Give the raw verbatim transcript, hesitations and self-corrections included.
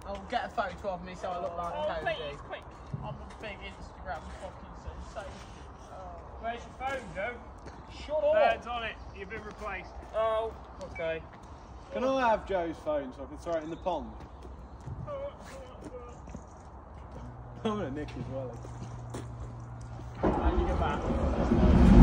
I'll get a photo of me so I look like Oh, Cody. please, quick. I'm a big Instagram fucking sensation. Oh. Where's your phone, Joe? Shut up. Bird's on it. You've been replaced. Oh, okay. Can I have Joe's phone so I can throw it in the pond? I'm gonna nick his welly. How do you get back?